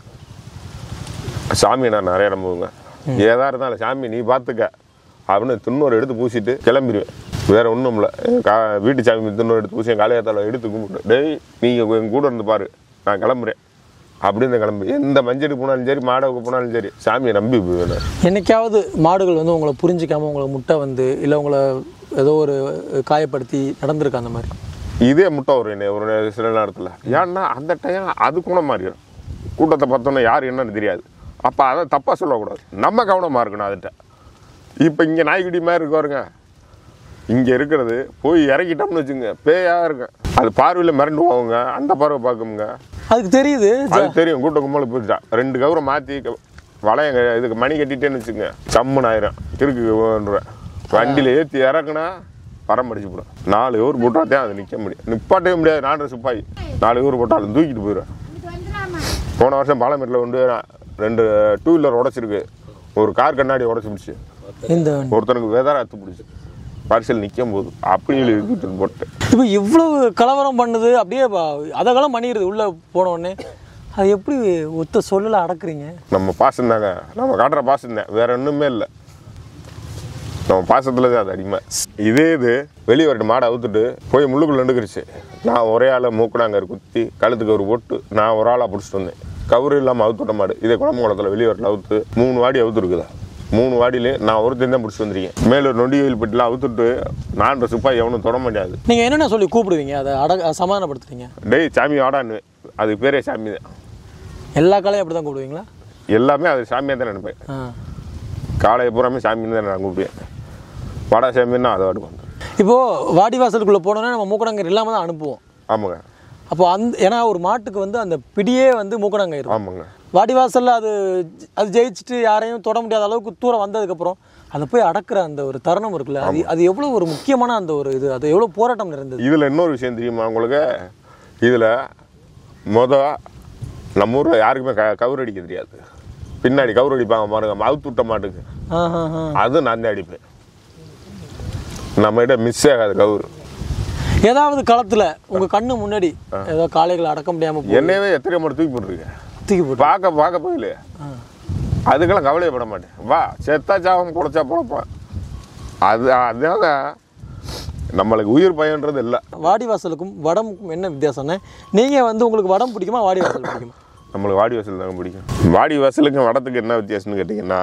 சாமியை நான் நிறைய நம்புவேங்க. ஏதா இருந்தாலும் சாமி நீ பார்த்துக்க அப்படின்னு தின்னூறு எடுத்து பூசிட்டு கிளம்பிடுவேன். வேற ஒன்றும் இல்லை, கா வீட்டு சாமி தின்னூறு எடுத்து பூசி என் காலையத்தால் எடுத்து கும்பிட்டு டேய் நீங்கள் எங்கள் கூட இருந்து பாரு நான் கிளம்புறேன் அப்படின்னு கிளம்பு. எந்த மஞ்சளுக்கு போனாலும் சரி மாடவுக்கு போனாலும் சரி சாமியை நம்பி போவேன். என்னைக்காவது மாடுகள் வந்து உங்களை புரிஞ்சிக்காமல் உங்களை முட்டை வந்து இல்லை உங்களை ஏதோ ஒரு காயப்படுத்தி நடந்திருக்கு அந்த மாதிரி? இதே முட்டை வரும் என்ன ஒரு சில நேரத்தில். ஏன்னா அந்த டைம் அது குணம் மாறிடும். கூட்டத்தை பார்த்தோன்னா யார் என்னன்னு தெரியாது. அப்போ அதை தப்பாக சொல்லக்கூடாது, நம்ம கவனமாக இருக்கணும் அதுகிட்ட. இப்போ இங்கே நாய்க்குடி மாதிரி இருக்காருங்க, இங்கே இருக்கிறது போய் இறக்கிட்டோம்னு வச்சுங்க பேயாக இருக்கும். அது பார்வையில் மிரண்டு போவாங்க, அந்த பார்வை பார்க்குங்க. அதுக்கு தெரியுது, அது தெரியும். கூட்ட கும்பல போயிட்டா ரெண்டு கவுரை மாற்றி வளையங்க இதுக்கு மணி கட்டிட்டேன்னு வச்சுங்க சம்முன்னு ஆயிரம் கிறுக்கு வண்டியில் ஏற்றி இறக்குனா பரம் அடிச்சு போடும். நாலு ஊர் போட்டால் தான் அது நிற்க முடியும், நிப்பாட்டவே முடியாது. நாலு சுப்பாய் நாலு ஊர் போட்டாலும் தூக்கிட்டு போயிடுவேன். போன வருஷம் பாலமேட்டில் கொண்டு ரெண்டு டூ வீலர் உடச்சிருக்கு, ஒரு கார் கண்ணாடி உடச்சி பிடிச்சி ஒருத்தனுக்கு வேதார அத்து பிடிச்சி பரிசல் நிற்கும் போது அப்படி இழுத்துட்டு போட்டு. இப்போ இவ்வளவு கலவரம் பண்ணுது அப்படியே அதெல்லாம் பண்ணிடுது உள்ளே போனோடனே, அது எப்படி ஒத்த சொல்லல அடக்குறீங்க? நம்ம பாசம் தாங்க, நம்ம காட்டுற பாசம் தான், வேற ஒன்றுமே இல்லை. நம்ம பாசத்தில் தான் அது அடிமை. இதே இது வெளியே வரட்டு மாடை அவுத்துட்டு போய் முள்ளுக்குள்ள நின்றுக்கிருச்சு. நான் ஒரே ஆளை மூக்குனாங்க குத்தி கழுத்துக்கு ஒரு போட்டு நான் ஒரு ஆளாக பிடிச்சிட்டு வந்தேன். கவுரு இல்லாமல் அவுத்துட்ட மாடு. இதே குழம்பு குளத்தில் வெளியே வரல அவுத்து மூணு வாடி அவுத்து இருக்குதா. மூணு வாடியிலே நான் ஒருத்தன் தான் பிடிச்சி வந்திருக்கேன். மேலே நொண்டி கோயில் பெட்டிலாம் அவுத்துட்டு நான்ற சுப்பாய் எவனும் தொட முடியாது. நீங்கள் என்னென்ன சொல்லி கூப்பிடுவீங்க அதை அட சமாதானப்படுத்துறீங்க? டேய் சாமி ஆடான்னு, அது பேரே சாமி தான். எல்லா காலையும் அப்படி தான் கூப்பிடுவீங்களா? எல்லாமே அது சாமியாக தான் நினைப்பேன். காலையை பூராமே சாமின்னு தான் நான் கூப்பிடுவேன். வாடா சாமின்னா அதை வாடுக்கு வந்து. இப்போது வாடி வாசலுக்குள்ளே போனோன்னா நம்ம மூக்கணங்கர் இல்லாமல் தான் அனுப்புவோம். ஆமாங்க. அப்போ அந்த ஏன்னா ஒரு மாட்டுக்கு வந்து அந்த பிடியே வந்து மூக்கணங்கயிறு. ஆமாங்க. வாடி வாசலில் அது அது ஜெயிச்சுட்டு யாரையும் தொட முடியாத அளவுக்கு தூரம் வந்ததுக்கப்புறம் அதை போய் அடக்கிற அந்த ஒரு தருணம் இருக்குல்ல, அது அது எவ்வளோ ஒரு முக்கியமான அந்த ஒரு இது, அது எவ்வளோ போராட்டம் நிறைந்தது. இதில் இன்னொரு விஷயம் தெரியுமா உங்களுக்கு? இதில் மொதல் நம்ம ஊரில் யாருக்குமே க கவுர் அடிக்க தெரியாது. பின்னாடி கவுர் அடிப்பாங்க பாருங்க, அவுத்து விட்ட மாட்டுக்கு, அது நான் தான் அடிப்பேன். நம்மகிட்ட மிஸ் ஆகாது கவுரு. ஏதாவது களத்தில் உங்கள் கண்ணு முன்னாடி ஏதோ காளைகளை அடக்க முடியாமல் என்னையவே எத்தனை மாடு தூக்கி போட்டுருக்கேன். தூக்கி போட்டு பார்க்க பார்க்க போயிலையே, அதுக்கெல்லாம் கவலையப்பட மாட்டேன். வா செத்தா சாவம் குறைச்சா போடப்பான். அது அதாங்க நம்மளுக்கு உயிர் பயன்றது இல்லை. வாடி வாசலுக்கும் வடமுக்கும் என்ன வித்தியாசம்னா, நீங்கள் வந்து உங்களுக்கு வடம் பிடிக்குமா வாடி வாசல் பிடிக்குமா? நம்மளுக்கு வாடி வாசல் தாங்க பிடிக்கும். வாடி வாசலுக்கும் வடத்துக்கு என்ன வித்தியாசம்னு கேட்டிங்கன்னா,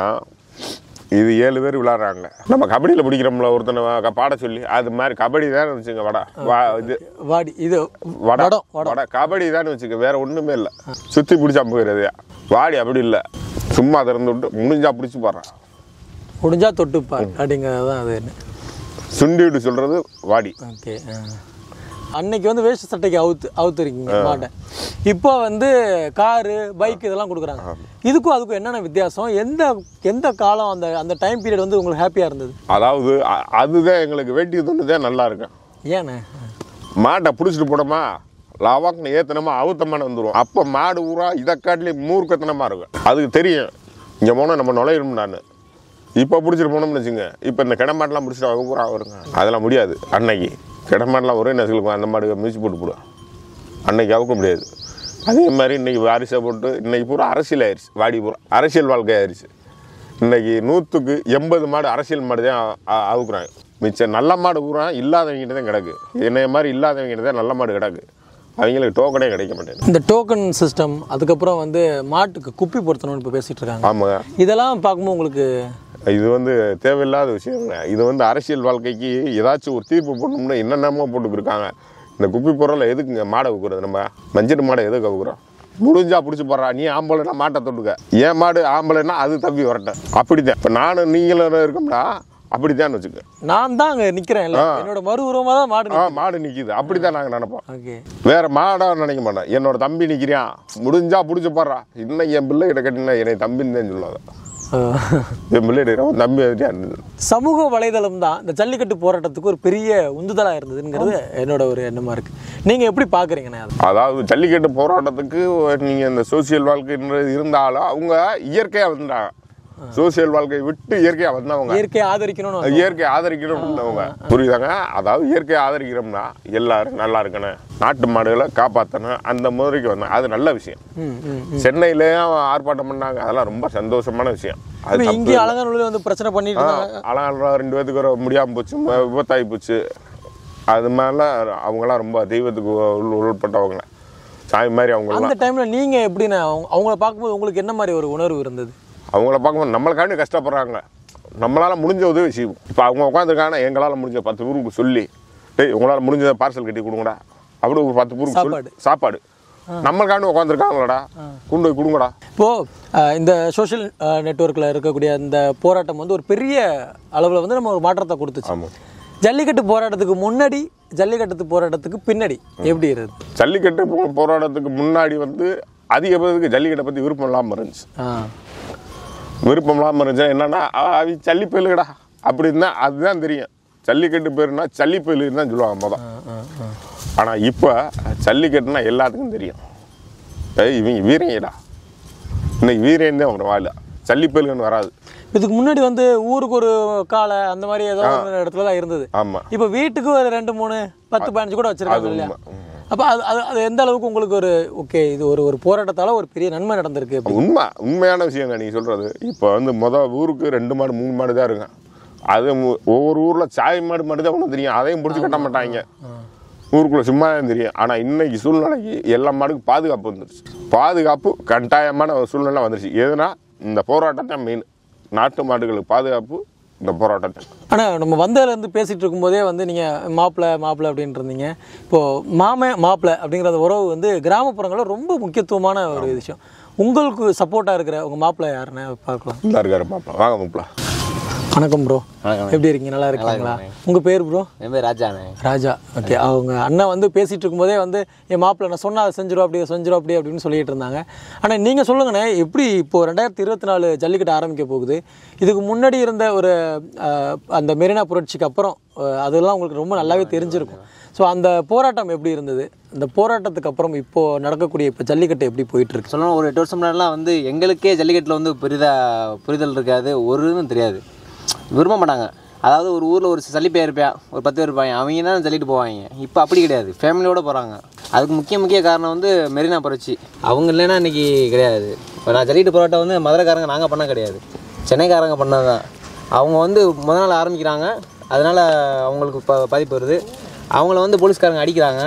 இது ஏழு பேர் விளாட்றாங்க. நம்ம கபடியில் பிடிக்கிறோம்ல ஒருத்தனை பாட சொல்லி, அது மாதிரி கபடி தான் வச்சுங்க. வடை வா இது வாடி இது வடை வடை கபடி தான் வச்சுக்க, வேற ஒன்றுமே இல்லை. சுற்றி பிடிச்சா போயிடுறது. வாடி அப்படி இல்லை, சும்மா திறந்து விட்டு முடிஞ்சா பிடிச்சி போடுறான், முடிஞ்சா தொட்டுப்பா அப்படிங்கிறது தான் அது. என்ன சுண்டி விட்டு சொல்கிறது வாடி. ஓகே. அன்னைக்கு வந்து வேஷ்டி சட்டைக்கு அவுத்து அவுத்துருக்கீங்க மாட்டை. இப்போ வந்து காரு பைக் இதெல்லாம் கொடுக்குறாங்க. இதுக்கும் அதுக்கும் என்னென்ன வித்தியாசம்? எந்த எந்த காலம் அந்த அந்த டைம் பீரியட் வந்து உங்களுக்கு ஹாப்பியாக இருந்தது? அதாவது அதுதான் எங்களுக்கு வேட்டி துண்டுதான் நல்லா இருக்கும். ஏண்ணே? மாட்டை பிடிச்சிட்டு போனோமா, லாவாக்குன்னு ஏத்தனமா அவுத்தமான வந்துடும். அப்போ மாடு ஊரா இதை காட்டிலே மூர்க்கத்தனமா இருக்கும். அதுக்கு தெரியும் இங்கே போனால் நம்ம நுழையணும். நான் இப்போ பிடிச்சிட்டு போனோம்னு வச்சுங்க, இப்போ இந்த கிடமாட்டெலாம் பிடிச்சிட்டு அவங்க ஊரா வருங்க. அதெல்லாம் முடியாது. அன்னைக்கு கிடமாட்டெலாம் ஒரே நெசலுக்கும் அந்த மாடு மிதிச்சு போட்டு போடுவோம். அன்னைக்கு அவுக்க முடியாது. அதே மாதிரி இன்றைக்கி வாரிசை போட்டு இன்றைக்கி பூரா அரசியல் ஆயிடுச்சு. வாடி பூரா அரசியல் வாழ்க்கை ஆயிடுச்சு. இன்றைக்கி நூற்றுக்கு எண்பது மாடு அரசியல் மாடு தான் அவுக்குறாங்க. மிச்சம் நல்ல மாடு பூரா இல்லாதவங்கிட்ட தான் கிடக்கு. என்னைய மாதிரி இல்லாதவங்கிட்ட தான் நல்ல மாடு கிடக்கு. அவங்களுக்கு டோக்கனே கிடைக்க மாட்டேங்குது. இந்த டோக்கன் சிஸ்டம், அதுக்கப்புறம் வந்து மாட்டுக்கு குப்பி பொருத்தணும்னு இப்போ பேசிகிட்டு இருக்காங்க. ஆமாங்க. இதெல்லாம் பார்க்கும்போது உங்களுக்கு இது வந்து தேவையில்லாத விஷயங்க. இது வந்து அரசியல் வாழ்க்கைக்கு ஏதாச்சும் ஒரு தீர்ப்பு போடணும்னா என்னென்னமோ போட்டுக்கிருக்காங்க. இந்த குப்பி பொருளை எதுக்குங்க மாடை வைக்கிறது? நம்ம மஞ்சள் மாடை எதுக்கு வைக்கிறோம்? முடிஞ்சா பிடிச்சி போடுறா, நீ ஆம்பளைன்னா மாட்டை தொட்டுக்க, ஏன் மாடு ஆம்பளைன்னா அது தப்பி வரட்டேன். அப்படித்தான் இப்போ நானும் நீங்களும் இருக்கோம்னா அப்படித்தான் வச்சுக்க. நான் தான் அங்கே நிற்கிறேன், என்னோட மறு உருவமாக தான் மாடு ஆ மாடு நிற்கிது. அப்படித்தான் நாங்கள் நினைப்போம். ஓகே. வேற மாடாக நினைக்க மாட்டோம். என்னோட தம்பி நிற்கிறான், முடிஞ்சா பிடிச்சி போடுறா, இன்னும் என் பிள்ளை கிட்ட கட்டினா என்னை தம்பின்னு தான் சொல்லாத. என் பிள்ளை தம்பி. சமூக வலைதளம் தான் இந்த ஜல்லிக்கட்டு போராட்டத்துக்கு ஒரு பெரிய உந்துதலாக இருந்ததுங்கிறது என்னோட ஒரு எண்ணமாக இருக்கு. நீங்கள் எப்படி பார்க்குறீங்கண்ணே? அதாவது ஜல்லிக்கட்டு போராட்டத்துக்கு நீங்கள் இந்த சோசியல் வாழ்க்கை இருந்தாலும் அவங்க இயற்கையாக வந்துட்டாங்க. சோசியல் வாழ்க்கையை விட்டு இயற்கையாக வந்தவங்க, இயற்கையை ஆதரிக்கணும், இயற்கையை ஆதரிக்கணும்னு இருந்தவங்க. புரியுதாங்க? அதாவது இயற்கையை ஆதரிக்கிறோம்னா எல்லாரும் நல்லா இருக்கணும், நாட்டு மாடுகளை காப்பாற்றணும், அந்த முறைக்கு வந்தேன். அது நல்ல விஷயம். சென்னையிலேயும் ஆர்ப்பாட்டம் பண்ணாங்க, அதெல்லாம் ரொம்ப சந்தோஷமான விஷயம். அது இங்கே அலங்காநல்லூர்ல வந்து பிரச்சனை பண்ணிட்டு அலங்காநல்லூர் ரெண்டு பேத்துக்கு முடியாமல் போச்சு, விபத்தாகி போச்சு. அது மாதிரிலாம் அவங்களாம் ரொம்ப தெய்வத்துக்கு உள் உள்பட்டவங்க, சாமி மாதிரி. அவங்க அந்த டைம்ல நீங்க எப்படின்னா அவங்கள பார்க்கும்போது உங்களுக்கு என்ன மாதிரி ஒரு உணர்வு இருந்தது? அவங்கள பார்க்கும்போது நம்மளுக்காண்டி கஷ்டப்படுறாங்க, நம்மளால் முடிஞ்ச உதவி செய்வோம். இப்போ அவங்க உட்காந்துருக்காங்கன்னா எங்களால் முடிஞ்ச பத்து ஊருக்கு சொல்லி, டேய் உங்களால் முடிஞ்ச பார்சல் கட்டி கொடுங்கடா, அப்படி ஒரு பத்து ஊருக்கு சொல்லி சாப்பாடு நம்மளுக்காண்டி உட்காந்துருக்காங்களடா, கொண்டு போய் கொடுங்கடா. இப்போது இந்த சோஷியல் நெட்வொர்க்கில் இருக்கக்கூடிய இந்த போராட்டம் வந்து ஒரு பெரிய அளவில் வந்து நம்ம ஒரு மாற்றத்தை கொடுத்துச்சு. ஆமாம். ஜல்லிக்கட்டு போராட்டத்துக்கு முன்னாடி, ஜல்லிக்கட்டு போராட்டத்துக்கு பின்னாடி எப்படி இருந்தது? ஜல்லிக்கட்டு போராட்டத்துக்கு முன்னாடி வந்து அதிக பேருக்கு ஜல்லிக்கட்டை பற்றி விருப்பம் இல்லாமல் இருந்துச்சு. விருப்பம் இல்லாமல் இருந்துச்சா என்னன்னா, அது ஜல்லி பயிலுடா அப்படின்னா அதுதான் தெரியும். ஜல்லிக்கட்டு பேருனா ஜல்லி பயிலுன்னு தான் சொல்லுவாங்க மொதல். ஆனால் இப்போ ஜல்லிக்கட்டுனா எல்லாத்துக்கும் தெரியும். இவங்க வீரங்கடா, இன்னைக்கு வீரன் தான் அவங்க வாயில, ஜல்லி பயிலுன்னு வராது. இதுக்கு முன்னாடி வந்து ஊருக்கு ஒரு காலை அந்த மாதிரி ஏதோ ஒரு இடத்துல தான் இருந்தது. ஆமாம். இப்போ வீட்டுக்கு ஒரு ரெண்டு மூணு பத்து பதினஞ்சு கூட வச்சிருக்காங்க இல்லையா? அப்போ அது அது அது எந்த அளவுக்கு உங்களுக்கு ஒரு ஓகே இது ஒரு ஒரு போராட்டத்தால் ஒரு பெரிய நன்மை நடந்திருக்கு? உண்மை உண்மையான விஷயங்க நீங்கள் சொல்கிறது. இப்போ வந்து மொதல் ஊருக்கு ரெண்டு மாடு மூணு மாடு தான் இருக்கும். அது ஒவ்வொரு ஊரில் சாய் மாடு மாடு தான் ஒன்றும் தெரியும், அதையும் பிடிச்சி கட்ட மாட்டாங்க. ஊருக்குள்ளே சும்மா தான் தெரியும். ஆனால் இன்னைக்கு சூழ்நிலைக்கு எல்லா மாடுக்கும் பாதுகாப்பு வந்துருச்சு. பாதுகாப்பு கட்டாயமான ஒரு சூழ்நிலை வந்துருச்சு. எதுனா இந்த போராட்டம் தான் மெயின். நாட்டு மாடுகளுக்கு பாதுகாப்பு இந்த போராட்டத்தை. ஆனால் நம்ம வந்ததுலேருந்து பேசிகிட்டு இருக்கும்போதே வந்து நீங்கள் மாப்பிள்ளை மாப்பிள்ளை அப்படின்ட்டு இருந்தீங்க. இப்போது மாமே மாப்பிள்ளை அப்படிங்கிற அந்த உறவு வந்து கிராமப்புறங்களில் ரொம்ப முக்கியத்துவமான ஒரு விஷயம். உங்களுக்கு சப்போர்ட்டாக இருக்கிற உங்கள் மாப்பிள்ளை யாருன்னு பார்க்கலாம். நல்லா இருக்காரு மாப்பிள்ளை. வாங்க மாப்பிள்ளை. வணக்கம் ப்ரோ. எப்படி இருக்கீங்க? நல்லா இருக்கீங்களா? உங்கள் பேர் ப்ரோ? என் பேர் ராஜாண்ணே. ராஜா. ஓகே. அவங்க அண்ணன் வந்து பேசிகிட்டு இருக்கும்போதே வந்து என் மாப்பிள்ளை நான் சொன்னால் அதை செஞ்சிடும் அப்படி செஞ்சிடும் அப்படி அப்படின்னு சொல்லிட்டு இருந்தாங்க. ஆனால் நீங்கள் சொல்லுங்கண்ணே, எப்படி இப்போது ரெண்டாயிரத்தி இருபத்தி நாலு ஜல்லிக்கட்டு ஆரம்பிக்க போகுது? இதுக்கு முன்னாடி இருந்த ஒரு அந்த மெரினா புரட்சிக்கு அப்புறம் அதெல்லாம் உங்களுக்கு ரொம்ப நல்லாவே தெரிஞ்சிருக்கும். ஸோ அந்த போராட்டம் எப்படி இருந்தது? இந்த போராட்டத்துக்கு அப்புறம் இப்போது நடக்கக்கூடிய இப்போ ஜல்லிக்கட்டு எப்படி போயிட்டுருக்கு? சொல்லணும், ஒரு எட்டு வருஷம் முன்னாடிலாம் வந்து எங்களுக்கே ஜல்லிக்கட்டில் வந்து பெரிதாக புரிதல் இருக்காது, ஒருன்னு தெரியாது, விரும்ப மாட்டாங்க. அதாவது ஒரு ஊரில் ஒரு சல்லிப்பையா இருப்பேன், ஒரு பத்து பேர் இருப்பாங்க, அவங்க தான் ஜல்லிட்டு போவாங்க. இப்போ அப்படி கிடையாது, ஃபேமிலியோடு போகிறாங்க. அதுக்கு முக்கிய முக்கிய காரணம் வந்து மெரினா புரட்சி. அவங்க இல்லைன்னா இன்றைக்கி கிடையாது. இப்போ நான் ஜல்லிட்டு போராட்டம் வந்து மதுரைக்காரங்க நாங்கள் பண்ண கிடையாது, சென்னைக்காரங்க பண்ணது தான். அவங்க வந்து முத நாள் ஆரம்பிக்கிறாங்க, அதனால் அவங்களுக்கு ப பாதிப்பு வருது. அவங்கள வந்து போலீஸ்காரங்க அடிக்கிறாங்க.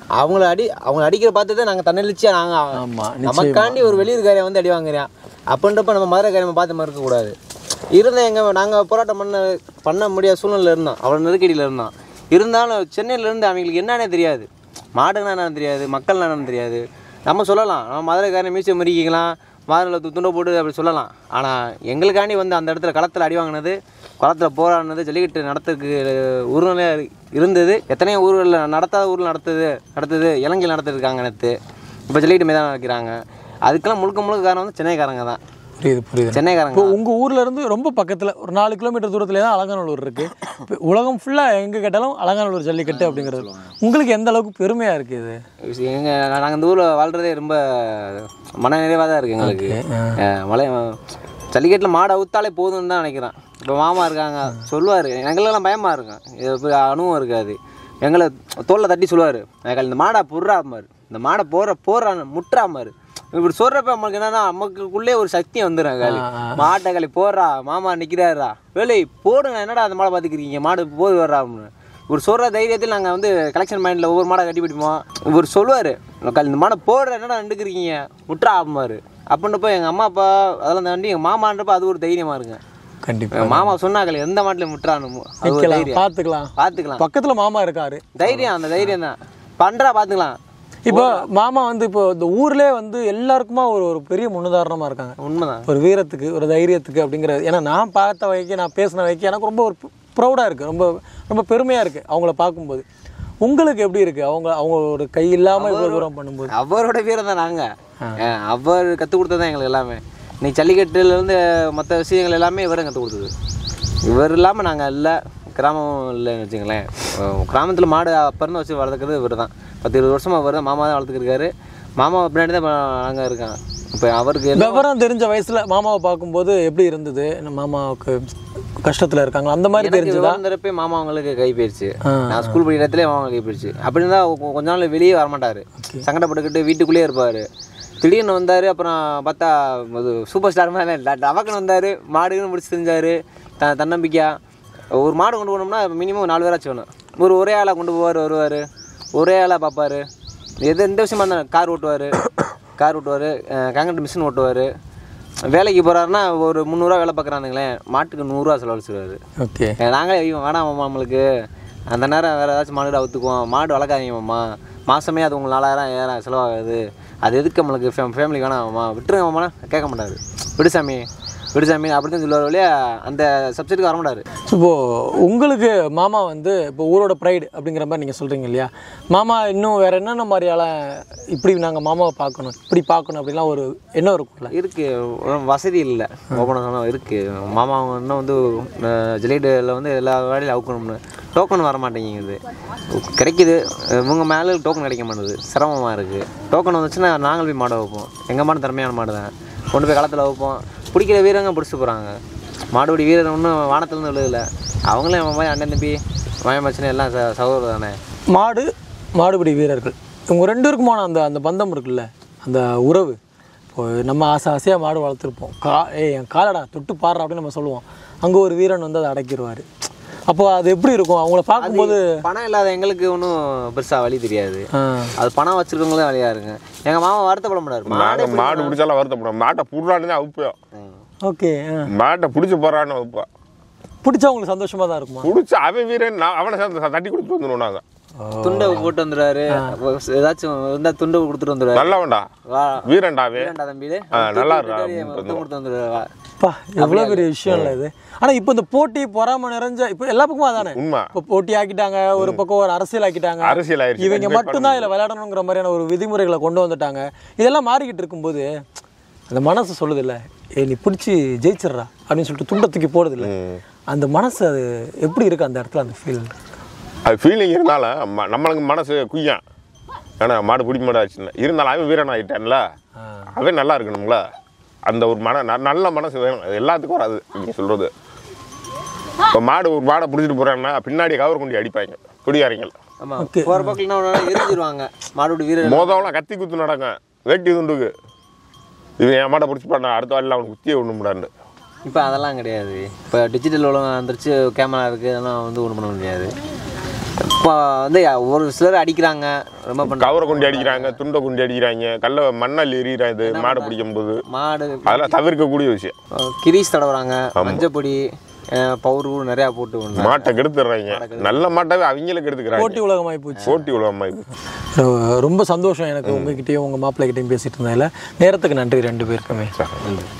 அவங்கள அடி அவங்க அடிக்கிற பார்த்து தான் நாங்கள் தன்னெழுச்சியா நாங்கள் நமக்காண்டி ஒரு வெளியூர்காரியை வந்து அடி வாங்குறேன் அப்படின்றப்ப நம்ம மதுரைக்காரியை பார்த்து மாதிரி இருக்கக்கூடாது. இருந்த எங்கள் நாங்கள் போராட்டம் பண்ண பண்ண முடியாத சூழ்நிலை இருந்தோம், அவ்வளோ நெருக்கடியில் இருந்தோம். இருந்தாலும் சென்னையிலேருந்து அவங்களுக்கு என்னன்னே தெரியாது, மாடுன்னா என்னன்னு தெரியாது, மக்கள் என்னன்னு தெரியாது. நம்ம சொல்லலாம் நம்ம மதுரைக்காரனை மியூசியம் மறிக்கலாம், மாதுளை துண்டை போட்டு அப்படி சொல்லலாம். ஆனால் எங்களுக்காண்டி வந்து அந்த இடத்துல களத்தில் அடி வாங்கினது, களத்தில் போராடினது, ஜல்லிக்கட்டு நடத்துறதுக்கு ஊர்நிலை இருந்தது. எத்தனையோ ஊர்களில் நடத்தாத ஊரில் நடத்துது நடத்துது இலங்கையில் நடத்திருக்காங்க நேற்று. இப்போ ஜல்லிக்கட்டு மீதான் வைக்கிறாங்க. அதுக்கெல்லாம் முழுக்க முழுக்க காரணம் வந்து சென்னைக்காரங்க தான். புரியுது புரியுது. சென்னைக்காரங்க இப்போ உங்கள் ஊரில் இருந்து ரொம்ப பக்கத்தில் ஒரு நாலு கிலோமீட்டர் தூரத்துல தான் அலங்காநல்லூர் இருக்குது. இப்போ உலகம் ஃபுல்லாக எங்கே கேட்டாலும் அலங்காநல்லூர் ஜல்லிக்கட்டு அப்படிங்கிறது உங்களுக்கு எந்த அளவுக்கு பெருமையாக இருக்குது? இது எங்கள் நாங்கள் இந்த ஊரில் வாழ்கிறதே ரொம்ப மன நிறைவாக தான் இருக்குது எங்களுக்கு. மலை ஜல்லிக்கட்டில் மாடு அவுத்தாலே போதும்னு தான் நினைக்கிறேன். இப்போ மாமா இருக்காங்க சொல்லுவார், எங்களுக்கெல்லாம் பயமாக இருக்கும், இது அனுபவம் இருக்காது. எங்களை தோளில் தட்டி சொல்லுவார், இந்த மாடை புர்றாமாரு, இந்த மாடை போகிற போடுறான்னு முட்டுறாமாரு. இப்படி சொல்கிறப்ப நம்மளுக்கு என்னன்னா நமக்குள்ளே ஒரு சக்தி வந்துடும். காலி மாட்டை களி போடுறா, மாமா நிற்கிறாரா, வேலை போடுங்க, என்னடா அந்த மாடை பார்த்துக்கிறீங்க, மாடு போய் வர்றா அப்படின்னு ஒரு சொல்கிற தைரியத்தில் நாங்கள் வந்து கலெக்ஷன் மைண்டில் ஒவ்வொரு மாடை கட்டி பிடிப்போம். இவர் சொல்லுவார், இந்த மாடை போடுற என்னடா நின்றுக்கிறீங்க முட்ரா ஆகுமாரு அப்படின்றப்போ எங்கள் அம்மா அப்பா அதெல்லாம் தாண்டி எங்கள் மாமான்றப்போ அது ஒரு தைரியமாக இருக்குங்க. கண்டிப்பாக மாமா சொன்னாங்களே எந்த மாட்டில் முட்டுறான்னு பார்த்துக்கலாம் பார்த்துக்கலாம் பக்கத்தில் மாமா இருக்காரு, தைரியம் அந்த தைரியம் தான் பண்ணுறா பார்த்துக்கலாம். இப்போ மாமா வந்து இப்போ இந்த ஊர்லேயே வந்து எல்லாருக்குமா ஒரு ஒரு பெரிய முன்னுதாரணமாக இருக்காங்க. உண்மைதான், ஒரு வீரத்துக்கு ஒரு தைரியத்துக்கு அப்படிங்கிறது. ஏன்னா நான் பார்த்த வரைக்கும் நான் பேசின வரைக்கும் எனக்கு ரொம்ப ஒரு ப்ரௌடாக இருக்குது, ரொம்ப ரொம்ப பெருமையாக இருக்குது அவங்கள பார்க்கும்போது. உங்களுக்கு எப்படி இருக்குது அவங்க அவங்க ஒரு கை இல்லாமல் இவ்வளோ தூரம் பண்ணும்போது? அவரோட வீரம் தான் நாங்கள், அவர் கற்றுக் கொடுத்தது தான் எங்களுக்கு எல்லாமே. இன்னைக்கு ஜல்லிக்கட்டுலேருந்து மற்ற விஷயங்கள் எல்லாமே இவரும் கற்றுக் கொடுத்தது. இவர் இல்லாமல் நாங்கள் இல்லை, கிராமம் இல்லைன்னு வச்சுங்களேன். கிராமத்தில் மாடு அப்போ இருந்து வச்சு வளர்த்துக்கிறது இவர் தான். பத்து இருபது வருஷமாக அவர் தான் மாமா தான் வளர்த்துக்கிருக்காரு. மாமா பின்னாடி தான் நாங்கள் இருக்கோம். இப்போ அவருக்கு விவரம் தெரிஞ்ச வயசில் மாமாவை பார்க்கும்போது எப்படி இருந்தது? மாமாவுக்கு கஷ்டத்தில் இருக்காங்க அந்த மாதிரி தெரிஞ்சதா? வந்துறப்பே மாமா அவங்களுக்கு கை போயிடுச்சு. நான் ஸ்கூல் படிக்கிற இடத்துல மாமா கை போயிடுச்சு. அப்படி இருந்தால் கொஞ்ச நாள் வெளியே வரமாட்டார், சங்கடப்பட்டுக்கிட்டு வீட்டுக்குள்ளேயே இருப்பார். திடீர்னு வந்தார், அப்புறம் பார்த்தா அது சூப்பர் ஸ்டார் மாதிரி டவக்குன்னு வந்தார், மாடுன்னு முடிச்சு செஞ்சார். த தன்னம்பிக்கையா ஒரு மாடு கொண்டு போனோம்னா மினிமம் நாலு பேராச்சும் வேணும். ஒரு ஒரே ஆளாக கொண்டு போவார், வருவார், ஒரே ஆளாக பார்ப்பார். எது எந்த விஷயமா இருந்தால் கார் ஓட்டுவார், கார் ஓட்டுவார், காங்கிரீட் மிஷின் ஓட்டுவார். வேலைக்கு போகிறாருன்னா ஒரு முந்நூறுரூவா வேலை பார்க்குறானுங்களேன், மாட்டுக்கு நூறுரூவா செலவழிச்சிருவார். ஓகே, நாங்களே ஐயோ வேணாமாம்மா நம்மளுக்கு அந்த நேரம் வேறு ஏதாச்சும் மாடு அவுத்துக்குவோம், மாடு வளர்க்காதீங்கம்மா, மாதமே அது உங்களுக்கு நாலாயிரம் ஏழாயிரம் செலவாகுது, அது எதுக்கு நம்மளுக்கு ஃபே ஃபேமிலிக்கு வேணாம்மா விட்டுருங்க மாமா கேட்க மாட்டார். விடுசாமி விடுசாமி அப்படி தான் சொல்லுவார் வழியா, அந்த சப்ஜெக்ட்டுக்கு வர மாட்டார். இப்போது உங்களுக்கு மாமா வந்து இப்போ ஊரோட ப்ரைடு அப்படிங்கிற மாதிரி நீங்கள் சொல்கிறீங்க இல்லையா? மாமா இன்னும் வேறு என்னென்ன மாதிரியால இப்படி நாங்கள் மாமாவை பார்க்கணும், இப்படி பார்க்கணும் அப்படின்லாம் ஒரு எண்ணம் இருக்கும்ல? இருக்குது, வசதி இல்லை ஓப்பனாக இருக்குது. மாமா இன்னும் வந்து ஜல்லிக்கட்டில் வந்து எல்லா வேலையும் அவுக்கணும்னு டோக்கன் வர மாட்டேங்குது, கிடைக்கிது இவங்க மேலே டோக்கன் கிடைக்க மாட்டேங்குது, சிரமமாக இருக்குது. டோக்கன் வந்துச்சுன்னா நாங்கள் போய் மாடை வைப்போம், எங்கள் மாடு திறமையான மாடு தான், கொண்டு போய் களத்தில் வைப்போம். பிடிக்கிற வீரங்க பிடிச்சி போகிறாங்க, மாடுபடி வீரர் ஒன்றும் வானத்துலேருந்து விழுதில்லை, அவங்களே நம்ம மாதிரி அண்ணன் தம்பி மயமச்சனை எல்லாம் ச சகோதரர் தானே. மாடு மாடுபிடி வீரர்கள் இவங்க ரெண்டு இருக்குமான அந்த அந்த பந்தம் இருக்குல்ல, அந்த உறவு. இப்போ நம்ம ஆசை ஆசையாக மாடு வளர்த்துருப்போம், கா ஏ என் காலடா தொட்டு பாடுறா அப்படின்னு நம்ம சொல்லுவோம், அங்கே ஒரு வீரன் வந்து அதை அடக்கிடுவார். அப்போ அது எப்படி இருக்கும் அவங்கள பார்க்கும்போது? பணம் இல்லாத எங்களுக்கு ஒன்றும் பெருசாக வழி தெரியாது, அது பணம் வச்சுருக்கவங்களே வழியாக இருங்க. எங்கள் மாமா வருத்தப்பட மாட்டார், மாடு மாடு பிடிச்சாலும் வருத்தப்படும், மாட்டை புடுறான்னு தான் அவுப்போம். ஓகே, மாட்டை பிடிச்சி போகிறான்னு அவுப்பா, பிடிச்சா உங்களுக்கு சந்தோஷமாக தான் இருக்குமா? பிடிச்சா அவன் வீரன் அவனை தட்டி கொடுத்து வந்துடுவோம் நாங்கள். துண்டை போட்டு வந்துடுவாரு, ஏதாச்சும் இருந்தால் துண்டை கொடுத்துட்டு வந்துடுவாரு. நல்லா வேண்டா வீரன்டா வீரன்டா தம்பி, நல்லா கொடுத்து வந்துடுவா. எவ்வளோ பெரிய விஷயம் இல்லை இது. ஆனால் இப்போ இந்த போட்டி பொறாம நிறைஞ்ச இப்போ எல்லா பக்கமும் அதானே, இப்போ போட்டி ஆக்கிட்டாங்க, ஒரு பக்கம் ஒரு அரசியல் ஆக்கிட்டாங்க, அரசியல் ஆயிடுச்சு. இவங்க மட்டும்தான் இதில் விளையாடணுங்கிற மாதிரியான ஒரு விதிமுறைகளை கொண்டு வந்துட்டாங்க. இதெல்லாம் மாறிக்கிட்டு இருக்கும்போது அந்த மனசு சொல்லுது இல்லை, ஏ நீ பிடிச்சி ஜெயிச்சிட்றா அப்படின்னு சொல்லிட்டு துண்டை தூக்கி போடுது இல்லை, அந்த மனசு அது எப்படி இருக்குது அந்த இடத்துல? அந்த ஃபீல் அது ஃபீலிங் இருந்தாலும் நம்மளுக்கு மனசு குய்யான், ஏன்னா மாடு பிடிக்க மாட்டாச்சுன்னு இருந்தாலும் அவன் வீரன் ஆகிட்டான்ல, அவன் நல்லா இருக்கணும்ல, அந்த ஒரு மன நல்ல மனசு வேணும். அது எல்லாத்துக்கும் வராது நீங்கள் சொல்கிறது. இப்போ மாடு ஒரு மாடை பிடிச்சிட்டு போகிறாங்கன்னா பின்னாடி கவர் கொண்டு அடிப்பாங்க குடிகாரங்கள். மோதவெல்லாம் கத்தி குத்து நடங்க வேட்டி துண்டுக்கு, இவன் என் மாடை பிடிச்சி பண்ண அடுத்த வாரில் அவனுக்கு குத்தியே ஒன்று முடியாது. இப்போ அதெல்லாம் கிடையாது, இப்போ டிஜிட்டல் உலகம் வந்துருச்சு, கேமரா இருக்குது, அதெல்லாம் வந்து ஒன்றும் பண்ண முடியாது. இப்போ வந்து ஒரு சிலர் அடிக்கிறாங்க, ரொம்ப பண்ண கவரை கொண்டு அடிக்கிறாங்க, துண்டை கொண்டு அடிக்கிறாங்க, கல்ல மண்ணால் எறிகிறாங்க மாடை பிடிக்கும் போது. மாடு அதெல்லாம் தவிர்க்கக்கூடிய விஷயம். கிரீஸ் தடவுறாங்க, மஞ்சப்பொடி பவுரு நிறையா போட்டு மாட்டை கெடுத்துடுறாங்க. நல்ல மாட்டாவே அவங்களுக்கு எடுத்துக்கிறாங்க. போட்டி உலகமாகி போச்சு. போட்டி உலகமாகி போச்சு. ரொம்ப சந்தோஷம் எனக்கு உங்ககிட்டயும் உங்கள் மாப்பிள்ளைகிட்டையும் பேசிட்டு இருந்ததில். நேரத்துக்கு நன்றி ரெண்டு பேருக்குமே.